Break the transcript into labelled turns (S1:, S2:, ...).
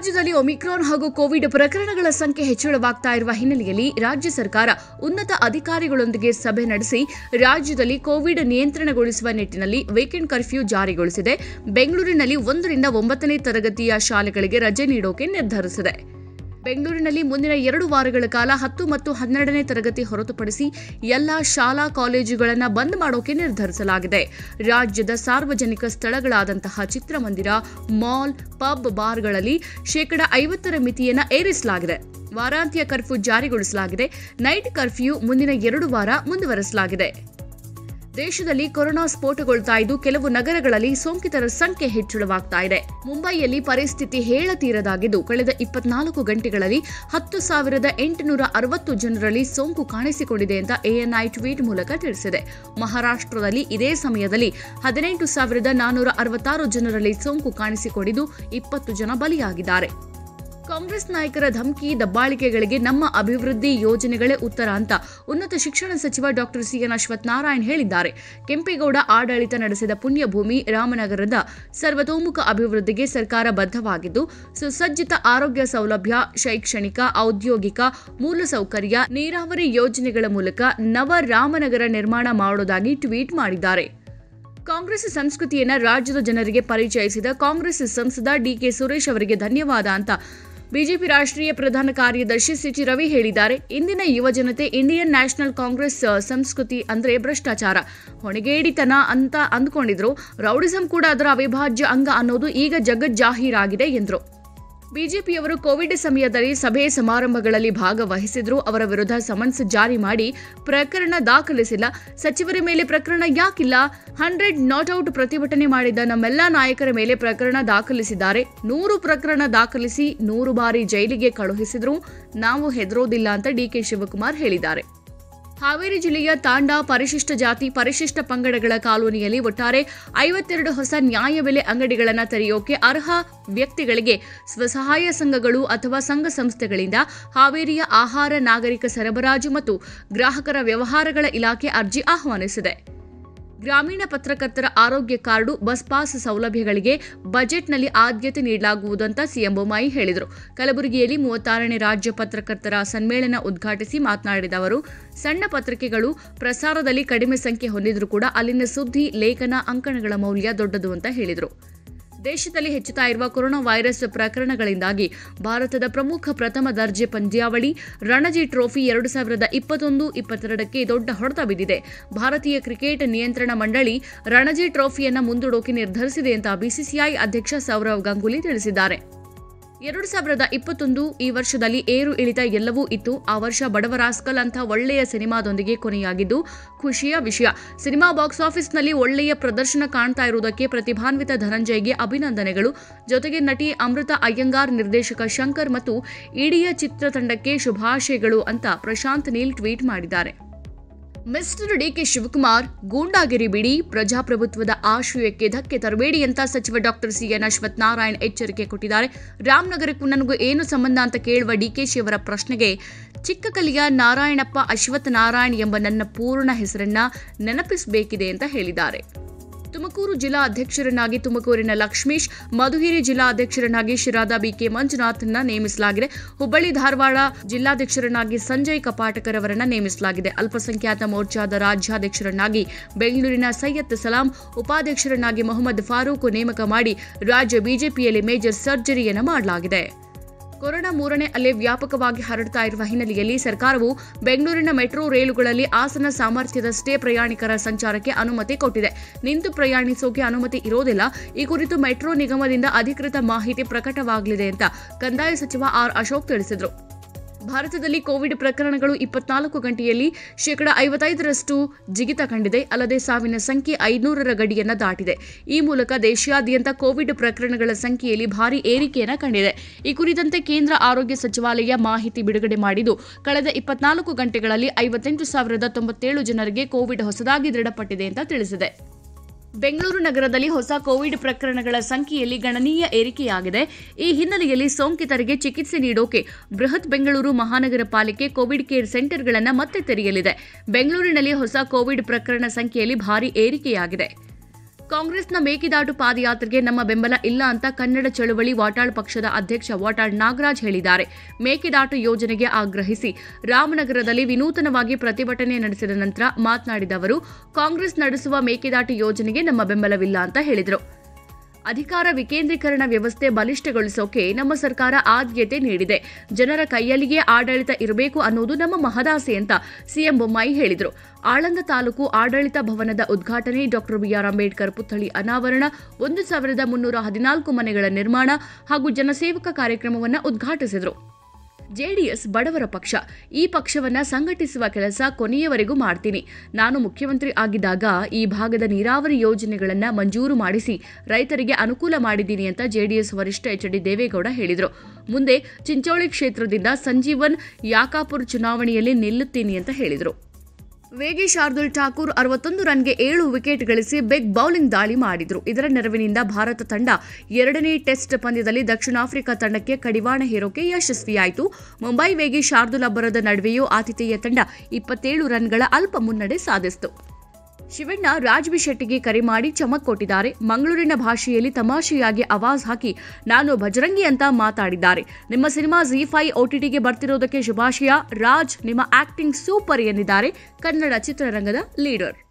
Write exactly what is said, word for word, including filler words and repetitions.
S1: ರಾಜ್ಯದಲ್ಲಿ ಒಮಿಕ್ರಾನ್ ಹಾಗೂ ಕೋವಿಡ್ ಪ್ರಕರಣಗಳ ಸಂಖ್ಯೆ ಹೆಚ್ಚಳವಾಗ್ತಾ ಇರುವ ಹಿನ್ನೆಲೆಯಲ್ಲಿ ರಾಜ್ಯ ಸರ್ಕಾರ ಉನ್ನತ ಅಧಿಕಾರಿಗಳೊಂದಿಗೆ ಸಭೆ ನಡೆಸಿ ರಾಜ್ಯದಲ್ಲಿ ಕೋವಿಡ್ ನಿಯಂತ್ರಣಗೊಳಿಸುವ ನಿಟ್ಟಿನಲ್ಲಿ ವೀಕೆಂಡ್ ಕರ್ಫ್ಯೂ ಜಾರಿಗೊಳಿಸಿದೆ. ಬೆಂಗಳೂರಿನಲ್ಲಿ ಒಂದರಿಂದ ಒಂಬತ್ತನೇ ತರಗತಿಯ ಶಾಲೆಗಳಿಗೆ ರಜೆ ನೀಡೋಕೆ ನಿರ್ಧರಿಸಿದೆ. ಬೆಂಗಳೂರಿನಲ್ಲಿ ಮುಂದಿನ ಎರಡು ವಾರಗಳ ಕಾಲ ಹತ್ತು ಮತ್ತು ಹನ್ನೆರಡನೇ ತರಗತಿ ಹೊರತುಪಡಿಸಿ ಎಲ್ಲಾ ಶಾಲಾ ಕಾಲೇಜುಗಳನ್ನು ಬಂದ್ ಮಾಡೋಕೆ ನಿರ್ಧರಿಸಲಾಗಿದೆ. ರಾಜ್ಯದ ಸಾರ್ವಜನಿಕ ಸ್ಥಳಗಳಾದಂತಹ ಚಿತ್ರಮಂದಿರ, ಮಾಲ್, ಪಬ್, ಬಾರ್ಗಳಲ್ಲಿ ಶೇಕಡ ಐವತ್ತರ ಮಿತಿಯನ್ನು ಏರಿಸಲಾಗಿದೆ. ವಾರಾಂತ್ಯ ಕರ್ಫ್ಯೂ ಜಾರಿಗೊಳಿಸಲಾಗಿದೆ. ನೈಟ್ ಕರ್ಫ್ಯೂ ಮುಂದಿನ ಎರಡು ವಾರ ಮುಂದುವರೆಸಲಾಗಿದೆ. ದೇಶದಲ್ಲಿ ಕೊರೋನಾ ಸ್ಫೋಟಗೊಳ್ತಾ ಇದ್ದು ಕೆಲವು ನಗರಗಳಲ್ಲಿ ಸೋಂಕಿತರ ಸಂಖ್ಯೆ ಹೆಚ್ಚಳವಾಗ್ತಾ ಇದೆ. ಮುಂಬೈಯಲ್ಲಿ ಪರಿಸ್ಥಿತಿ ಹೇಳತೀರದಾಗಿದ್ದು ಕಳೆದ ಇಪ್ಪತ್ನಾಲ್ಕು ಗಂಟೆಗಳಲ್ಲಿ ಹತ್ತು ಸಾವಿರದ ಎಂಟುನೂರ ಅರವತ್ತು ಜನರಲ್ಲಿ ಸೋಂಕು ಕಾಣಿಸಿಕೊಂಡಿದೆ ಅಂತ ಎಎನ್ಐ ಟ್ವೀಟ್ ಮೂಲಕ ತಿಳಿಸಿದೆ. ಮಹಾರಾಷ್ಟ್ರದಲ್ಲಿ ಇದೇ ಸಮಯದಲ್ಲಿ ಹದಿನೆಂಟು ಸಾವಿರದ ನಾನ್ನೂರ ಅರವತ್ತಾರು ಜನರಲ್ಲಿ ಸೋಂಕು ಕಾಣಿಸಿಕೊಂಡಿದ್ದು ಇಪ್ಪತ್ತು ಜನ ಬಲಿಯಾಗಿದ್ದಾರೆ. ಕಾಂಗ್ರೆಸ್ ನಾಯಕರ ಧಮಕಿ, ದಬ್ಬಾಳಿಕೆಗಳಿಗೆ ನಮ್ಮ ಅಭಿವೃದ್ಧಿ ಯೋಜನೆಗಳೇ ಉತ್ತರ ಅಂತ ಉನ್ನತ ಶಿಕ್ಷಣ ಸಚಿವ ಡಾಕ್ಟರ್ ಸಿಎನ್ ಅಶ್ವಥ್ ನಾರಾಯಣ್ ಹೇಳಿದ್ದಾರೆ. ಕೆಂಪೇಗೌಡ ಆಡಳಿತ ನಡೆಸಿದ ಪುಣ್ಯಭೂಮಿ ರಾಮನಗರದ ಸರ್ವತೋಮುಖ ಅಭಿವೃದ್ಧಿಗೆ ಸರ್ಕಾರ ಬದ್ಧವಾಗಿದ್ದು, ಸುಸಜ್ಜಿತ ಆರೋಗ್ಯ ಸೌಲಭ್ಯ, ಶೈಕ್ಷಣಿಕ, ಔದ್ಯೋಗಿಕ ಮೂಲಸೌಕರ್ಯ, ನೀರಾವರಿ ಯೋಜನೆಗಳ ಮೂಲಕ ನವ ರಾಮನಗರ ನಿರ್ಮಾಣ ಮಾಡುವುದಾಗಿ ಟ್ವೀಟ್ ಮಾಡಿದ್ದಾರೆ. ಕಾಂಗ್ರೆಸ್ ಸಂಸ್ಕೃತಿಯನ್ನ ರಾಜ್ಯದ ಜನರಿಗೆ ಪರಿಚಯಿಸಿದ ಕಾಂಗ್ರೆಸ್ ಸಂಸದ ಡಿಕೆ ಸುರೇಶ್ ಅವರಿಗೆ ಧನ್ಯವಾದ ಅಂತ ಬಿಜೆಪಿ ರಾಷ್ಟ್ರೀಯ ಪ್ರಧಾನ ಕಾರ್ಯದರ್ಶಿ ಸಿಟಿ ರವಿ ಹೇಳಿದ್ದಾರೆ. ಇಂದಿನ ಯುವಜನತೆ ಇಂಡಿಯನ್ ನ್ಯಾಷನಲ್ ಕಾಂಗ್ರೆಸ್ ಸಂಸ್ಕೃತಿ ಅಂದ್ರೆ ಭ್ರಷ್ಟಾಚಾರ, ಹೊಣೆಗೇಡಿತನ ಅಂತ ಅಂದ್ಕೊಂಡಿದ್ರು. ರೌಡಿಸಂ ಕೂಡ ಅದರ ಅವಿಭಾಜ್ಯ ಅಂಗ ಅನ್ನೋದು ಈಗ ಜಗಜ್ಜಾಹೀರಾಗಿದೆ ಎಂದರು. ಬಿಜೆಪಿಯವರು ಕೋವಿಡ್ ಸಮಯದಲ್ಲಿ ಸಭೆ ಸಮಾರಂಭಗಳಲ್ಲಿ ಭಾಗವಹಿಸಿದ್ರು. ಅವರ ವಿರುದ್ಧ ಸಮನ್ಸ್ ಜಾರಿ ಮಾಡಿ ಪ್ರಕರಣ ದಾಖಲಿಸಿಲ್ಲ. ಸಚಿವರ ಮೇಲೆ ಪ್ರಕರಣ ಯಾಕಿಲ್ಲ? ಹಂಡ್ರೆಡ್ ನಾಟ್ ಔಟ್ ಪ್ರತಿಭಟನೆ ಮಾಡಿದ ನಮ್ಮೆಲ್ಲ ನಾಯಕರ ಮೇಲೆ ಪ್ರಕರಣ ದಾಖಲಿಸಿದ್ದಾರೆ. ನೂರು ಪ್ರಕರಣ ದಾಖಲಿಸಿ ನೂರು ಬಾರಿ ಜೈಲಿಗೆ ಕಳುಹಿಸಿದ್ರು. ನಾವು ಹೆದರೋದಿಲ್ಲ ಅಂತ ಡಿಕೆ ಶಿವಕುಮಾರ್ ಹೇಳಿದ್ದಾರೆ. ಹಾವೇರಿ ಜಿಲ್ಲೆಯ ತಾಂಡಾ ಪರಿಶಿಷ್ಟ ಜಾತಿ, ಪರಿಶಿಷ್ಟ ಪಂಗಡಗಳ ಕಾಲೋನಿಯಲ್ಲಿ ಒಟ್ಟಾರೆ ಐವತ್ತೆರಡು ಹೊಸ ನ್ಯಾಯಬೆಲೆ ಅಂಗಡಿಗಳನ್ನು ತೆರೆಯೋಕೆ ಅರ್ಹ ವ್ಯಕ್ತಿಗಳಿಗೆ ಸ್ವಸಹಾಯ ಸಂಘಗಳು ಅಥವಾ ಸಂಘ ಸಂಸ್ಥೆಗಳಿಂದ ಹಾವೇರಿಯ ಆಹಾರ, ನಾಗರಿಕ ಸರಬರಾಜು ಮತ್ತು ಗ್ರಾಹಕರ ವ್ಯವಹಾರಗಳ ಇಲಾಖೆ ಅರ್ಜಿ ಆಹ್ವಾನಿಸಿದೆ. ಗ್ರಾಮೀಣ ಪತ್ರಕರ್ತರ ಆರೋಗ್ಯ ಕಾರ್ಡು, ಬಸ್ ಪಾಸ್ ಸೌಲಭ್ಯಗಳಿಗೆ ಬಜೆಟ್ನಲ್ಲಿ ಆದ್ಯತೆ ನೀಡಲಾಗುವುದು ಅಂತ ಸಿಎಂ ಬೊಮ್ಮಾಯಿ ಹೇಳಿದರು. ಕಲಬುರಗಿಯಲ್ಲಿ ಮೂವತ್ತಾರನೇ ರಾಜ್ಯ ಪತ್ರಕರ್ತರ ಸಮ್ಮೇಳನ ಉದ್ಘಾಟಿಸಿ ಮಾತನಾಡಿದ ಅವರು, ಸಣ್ಣ ಪತ್ರಿಕೆಗಳು ಪ್ರಸಾರದಲ್ಲಿ ಕಡಿಮೆ ಸಂಖ್ಯೆ ಹೊಂದಿದ್ರೂ ಕೂಡ ಅಲ್ಲಿನ ಸುದ್ದಿ, ಲೇಖನ, ಅಂಕಣಗಳ ಮೌಲ್ಯ ದೊಡ್ಡದು ಅಂತ ಹೇಳಿದರು. ದೇಶದಲ್ಲಿ ಹೆಚ್ಚುತ್ತಾ ಇರುವ ಕೊರೋನಾ ವೈರಸ್ ಪ್ರಕರಣಗಳಿಂದಾಗಿ ಭಾರತದ ಪ್ರಮುಖ ಪ್ರಥಮ ದರ್ಜೆ ಪಂದ್ಯಾವಳಿ ರಣಜಿ ಟ್ರೋಫಿ ಎರಡು ಸಾವಿರದ ಇಪ್ಪತ್ತೊಂದು ಇಪ್ಪತ್ತೆರಡಕ್ಕೆ ದೊಡ್ಡ ಹೊಡೆತ ಬಿದ್ದಿದೆ. ಭಾರತೀಯ ಕ್ರಿಕೆಟ್ ನಿಯಂತ್ರಣ ಮಂಡಳಿ ರಣಜಿ ಟ್ರೋಫಿಯನ್ನು ಮುಂದೂಡೋಕೆ ನಿರ್ಧರಿಸಿದೆ ಅಂತ ಬಿಸಿಸಿಐ ಅಧ್ಯಕ್ಷ ಸೌರವ್ ಗಂಗೂಲಿ ತಿಳಿಸಿದ್ದಾರೆ. ಎರಡು ಸಾವಿರದ ಇಪ್ಪತ್ತೊಂದು ಈ ವರ್ಷದಲ್ಲಿ ಏರು ಇಳಿತ ಎಲ್ಲವೂ ಇತ್ತು. ಆ ವರ್ಷ ಬಡವರಾಸ್ಕಲ್ ಅಂತ ಒಳ್ಳೆಯ ಸಿನಿಮಾದೊಂದಿಗೆ ಕೊನೆಯಾಗಿದ್ದು ಖುಷಿಯ ವಿಷಯ. ಸಿನಿಮಾ ಬಾಕ್ಸ್ ಆಫೀಸ್ನಲ್ಲಿ ಒಳ್ಳೆಯ ಪ್ರದರ್ಶನ ಕಾಣ್ತಾ ಇರುವುದಕ್ಕೆ ಪ್ರತಿಭಾನ್ವಿತ ಧನಂಜಯ್ಗೆ ಅಭಿನಂದನೆಗಳು. ಜೊತೆಗೆ ನಟಿ ಅಮೃತ ಅಯ್ಯಂಗಾರ್, ನಿರ್ದೇಶಕ ಶಂಕರ್ ಮತ್ತು ಇಡೀ ಚಿತ್ರತಂಡಕ್ಕೆ ಶುಭಾಶಯಗಳು ಅಂತ ಪ್ರಶಾಂತ್ ನೀಲ್ ಟ್ವೀಟ್ ಮಾಡಿದ್ದಾರೆ. ಮಿಸ್ಟರ್ ಡಿಕೆ ಶಿವಕುಮಾರ್, ಗೂಂಡಾಗಿರಿ ಬಿಡಿ, ಪ್ರಜಾಪ್ರಭುತ್ವದ ಆಶಯಕ್ಕೆ ಧಕ್ಕೆ ತರಬೇಡಿ ಅಂತ ಸಚಿವ ಡಾಕ್ಟರ್ ಸಿಎನ್ ಅಶ್ವಥ್ ನಾರಾಯಣ್ ಎಚ್ಚರಿಕೆ ಕೊಟ್ಟಿದ್ದಾರೆ. ರಾಮನಗರಕ್ಕೂ ನನಗೂ ಏನು ಸಂಬಂಧ ಅಂತ ಕೇಳುವ ಡಿಕೆಶಿ ಅವರ ಪ್ರಶ್ನೆಗೆ ಚಿಕ್ಕಕಲಿಯ ನಾರಾಯಣಪ್ಪ ಅಶ್ವಥ್ ನಾರಾಯಣ್ ಎಂಬ ನನ್ನ ಪೂರ್ಣ ಹೆಸರನ್ನ ನೆನಪಿಸಬೇಕಿದೆ ಅಂತ ಹೇಳಿದ್ದಾರೆ. ತುಮಕೂರು ಜಿಲ್ಲಾ ಅಧ್ಯಕ್ಷರನ್ನಾಗಿ ತುಮಕೂರಿನ ಲಕ್ಷ್ಮೀಶ್, ಮಧುಗಿರಿ ಜಿಲ್ಲಾ ಅಧ್ಯಕ್ಷರನ್ನಾಗಿ ಶಿರಾದ ಬಿಕೆ ಮಂಜುನಾಥ್ನ ನೇಮಿಸಲಾಗಿದೆ. ಹುಬ್ಬಳ್ಳಿ ಧಾರವಾಡ ಜಿಲ್ಲಾಧ್ಯಕ್ಷರನ್ನಾಗಿ ಸಂಜಯ್ ಕಪಾಟಕರ್ ಅವರನ್ನ ನೇಮಿಸಲಾಗಿದೆ. ಅಲ್ಪಸಂಖ್ಯಾತ ಮೋರ್ಚಾದ ರಾಜ್ಯಾಧ್ಯಕ್ಷರನ್ನಾಗಿ ಬೆಂಗಳೂರಿನ ಸೈಯದ್ ಸಲಾಂ, ಉಪಾಧ್ಯಕ್ಷರನ್ನಾಗಿ ಮೊಹಮ್ಮದ್ ಫಾರೂಕ್ ನೇಮಕ ಮಾಡಿ ರಾಜ್ಯ ಬಿಜೆಪಿಯಲ್ಲಿ ಮೇಜರ್ ಸರ್ಜರಿಯನ್ನು ಮಾಡಲಾಗಿದೆ. ಕೊರೋನಾ ಮೂರನೇ ಅಲೆ ವ್ಯಾಪಕವಾಗಿ ಹರಡ್ತಾ ಇರುವ ಹಿನ್ನೆಲೆಯಲ್ಲಿ ಸರ್ಕಾರವು ಬೆಂಗಳೂರಿನ ಮೆಟ್ರೋ ರೈಲುಗಳಲ್ಲಿ ಆಸನ ಸಾಮರ್ಥ್ಯದಷ್ಟೇ ಪ್ರಯಾಣಿಕರ ಸಂಚಾರಕ್ಕೆ ಅನುಮತಿ ಕೊಟ್ಟಿದೆ. ನಿಂತು ಪ್ರಯಾಣಿಸೋಕೆ ಅನುಮತಿ ಇರೋದಿಲ್ಲ. ಈ ಕುರಿತು ಮೆಟ್ರೋ ನಿಗಮದಿಂದ ಅಧಿಕೃತ ಮಾಹಿತಿ ಪ್ರಕಟವಾಗಲಿದೆ ಅಂತ ಕಂದಾಯ ಸಚಿವ ಆರ್ ಅಶೋಕ್ ತಿಳಿಸಿದರು. ಭಾರತದಲ್ಲಿ ಕೋವಿಡ್ ಪ್ರಕರಣಗಳು ಇಪ್ಪತ್ನಾಲ್ಕು ಗಂಟೆಯಲ್ಲಿ ಶೇಕಡ ಐವತ್ತೈದರಷ್ಟು ಜಿಗಿತ ಕಂಡಿದೆ. ಅಲ್ಲದೆ ಸಾವಿನ ಸಂಖ್ಯೆ ಐನೂರರ ಗಡಿಯನ್ನ ದಾಟಿದೆ. ಈ ಮೂಲಕ ದೇಶಾದ್ಯಂತ ಕೋವಿಡ್ ಪ್ರಕರಣಗಳ ಸಂಖ್ಯೆಯಲ್ಲಿ ಭಾರಿ ಏರಿಕೆಯನ್ನು ಕಂಡಿದೆ. ಈ ಕುರಿತಂತೆ ಕೇಂದ್ರ ಆರೋಗ್ಯ ಸಚಿವಾಲಯ ಮಾಹಿತಿ ಬಿಡುಗಡೆ ಮಾಡಿದ್ದು, ಕಳೆದ ಇಪ್ಪತ್ನಾಲ್ಕು ಗಂಟೆಗಳಲ್ಲಿ ಐವತ್ತೆಂಟು ಸಾವಿರದ ತೊಂಬತ್ತೇಳು ಜನರಿಗೆ ಕೋವಿಡ್ ಹೊಸದಾಗಿ ದೃಢಪಟ್ಟಿದೆ ಅಂತ ತಿಳಿಸಿದೆ. ಬೆಂಗಳೂರು ನಗರದಲ್ಲಿ ಹೊಸ ಕೋವಿಡ್ ಪ್ರಕರಣಗಳ ಸಂಖ್ಯೆಯಲ್ಲಿ ಗಣನೀಯ ಏರಿಕೆಯಾಗಿದೆ. ಈ ಹಿನ್ನೆಲೆಯಲ್ಲಿ ಸೋಂಕಿತರಿಗೆ ಚಿಕಿತ್ಸೆ ನೀಡೋಕೆ ಬೃಹತ್ ಬೆಂಗಳೂರು ಮಹಾನಗರ ಪಾಲಿಕೆ ಕೋವಿಡ್ ಕೇರ್ ಸೆಂಟರ್ಗಳನ್ನು ಮತ್ತೆ ತೆರೆಯಲಿದೆ. ಬೆಂಗಳೂರಿನಲ್ಲಿ ಹೊಸ ಕೋವಿಡ್ ಪ್ರಕರಣ ಸಂಖ್ಯೆಯಲ್ಲಿ ಭಾರಿ ಏರಿಕೆಯಾಗಿದೆ. ಕಾಂಗ್ರೆಸ್ನ ಮೇಕೆದಾಟು ಪಾದಯಾತ್ರೆಗೆ ನಮ್ಮ ಬೆಂಬಲ ಇಲ್ಲ ಅಂತ ಕನ್ನಡ ಚಳವಳಿ ವಾಟಾಳ್ ಪಕ್ಷದ ಅಧ್ಯಕ್ಷ ವಾಟಾಳ್ ನಾಗರಾಜ್ ಹೇಳಿದ್ದಾರೆ. ಮೇಕೆದಾಟು ಯೋಜನೆಗೆ ಆಗ್ರಹಿಸಿ ರಾಮನಗರದಲ್ಲಿ ವಿನೂತನವಾಗಿ ಪ್ರತಿಭಟನೆ ನಡೆಸಿದ ನಂತರ ಮಾತನಾಡಿದ ಅವರು, ಕಾಂಗ್ರೆಸ್ ನಡೆಸುವ ಮೇಕೆದಾಟು ಯೋಜನೆಗೆ ನಮ್ಮ ಬೆಂಬಲವಿಲ್ಲ ಅಂತ ಹೇಳಿದರು. ಅಧಿಕಾರ ವಿಕೇಂದ್ರೀಕರಣ ವ್ಯವಸ್ಥೆ ಬಲಿಷ್ಠಗೊಳಿಸೋಕೆ ನಮ್ಮ ಸರ್ಕಾರ ಆದ್ಯತೆ ನೀಡಿದೆ. ಜನರ ಕೈಯಲ್ಲಿಯೇ ಆಡಳಿತ ಇರಬೇಕು ಅನ್ನೋದು ನಮ್ಮ ಮಹದಾಸೆ ಅಂತ ಸಿಎಂ ಬೊಮ್ಮಾಯಿ ಹೇಳಿದರು. ಆಳಂದ ತಾಲೂಕು ಆಡಳಿತ ಭವನದ ಉದ್ಘಾಟನೆ, ಡಾಕ್ಟರ್ ಬಿಆರ್ ಅಂಬೇಡ್ಕರ್ ಪುತ್ಥಳಿ ಅನಾವರಣ, ಒಂದು ಸಾವಿರದ ಮುನ್ನೂರ ಹದಿನಾಲ್ಕು ಮನೆಗಳ ನಿರ್ಮಾಣ ಹಾಗೂ ಜನಸೇವಕ ಕಾರ್ಯಕ್ರಮವನ್ನು ಉದ್ಘಾಟಿಸಿದರು. ಜೆಡಿಎಸ್ ಬಡವರ ಪಕ್ಷ. ಈ ಪಕ್ಷವನ್ನ ಸಂಘಟಿಸುವ ಕೆಲಸ ಕೊನೆಯವರೆಗೂ ಮಾಡ್ತೀನಿ. ನಾನು ಮುಖ್ಯಮಂತ್ರಿ ಆಗಿದ್ದಾಗ ಈ ಭಾಗದ ನೀರಾವರಿ ಯೋಜನೆಗಳನ್ನು ಮಂಜೂರು ಮಾಡಿಸಿ ರೈತರಿಗೆ ಅನುಕೂಲ ಮಾಡಿದ್ದೀನಿ ಅಂತ ಜೆಡಿಎಸ್ ವರಿಷ್ಠ ಎಚ್ ಡಿ ದೇವೇಗೌಡ ಹೇಳಿದರು. ಮುಂದೆ ಚಿಂಚೋಳಿ ಕ್ಷೇತ್ರದಿಂದ ಸಂಜೀವನ್ ಯಾಕಾಪುರ್ ಚುನಾವಣೆಯಲ್ಲಿ ನಿಲ್ಲುತ್ತೀನಿ ಅಂತ ಹೇಳಿದರು. ವೇಗಿ ಶಾರ್ದೂಲ್ ಠಾಕೂರ್ ಅರವತ್ತೊಂದು ರನ್ಗೆ ಏಳು ವಿಕೆಟ್ ಗಳಿಸಿ ಬಿಗ್ ಬೌಲಿಂಗ್ ದಾಳಿ ಮಾಡಿದರು. ಇದರ ನೆರವಿನಿಂದ ಭಾರತ ತಂಡ ಎರಡನೇ ಟೆಸ್ಟ್ ಪಂದ್ಯದಲ್ಲಿ ದಕ್ಷಿಣ ಆಫ್ರಿಕಾ ತಂಡಕ್ಕೆ ಕಡಿವಾಣ ಹೇರೋಕೆ ಯಶಸ್ವಿಯಾಯಿತು. ಮುಂಬೈ ವೇಗಿ ಶಾರ್ದೂಲ್ ಅಬ್ಬರದ ನಡುವೆಯೂ ಆತಿಥೇಯ ತಂಡ ಇಪ್ಪತ್ತೇಳು ರನ್ಗಳ ಅಲ್ಪ ಮುನ್ನಡೆ ಸಾಧಿಸಿತು. ಶಿವಣ್ಣ ರಾಜ್ಬಿ ಶೆಟ್ಟಿಗೆ ಕರೆ ಮಾಡಿ ಚಮಕ್ ಕೊಟ್ಟಿದ್ದಾರೆ. ಮಂಗಳೂರಿನ ಭಾಷೆಯಲ್ಲಿ ತಮಾಷೆಯಾಗಿ ಆವಾಜ್ ಹಾಕಿ ನಾನು ಭಜರಂಗಿ ಅಂತ ಮಾತಾಡಿದ್ದಾರೆ. ನಿಮ್ಮ ಸಿನಿಮಾ ಝೀ ಫೈವ್ ಓಟಿಟಿಗೆ ಬರ್ತಿರೋದಕ್ಕೆ ಶುಭಾಶಯ. ರಾಜ್, ನಿಮ್ಮ ಆಕ್ಟಿಂಗ್ ಸೂಪರ್ ಎಂದಿದ್ದಾರೆ ಕನ್ನಡ ಚಿತ್ರರಂಗದ ಲೀಡರ್.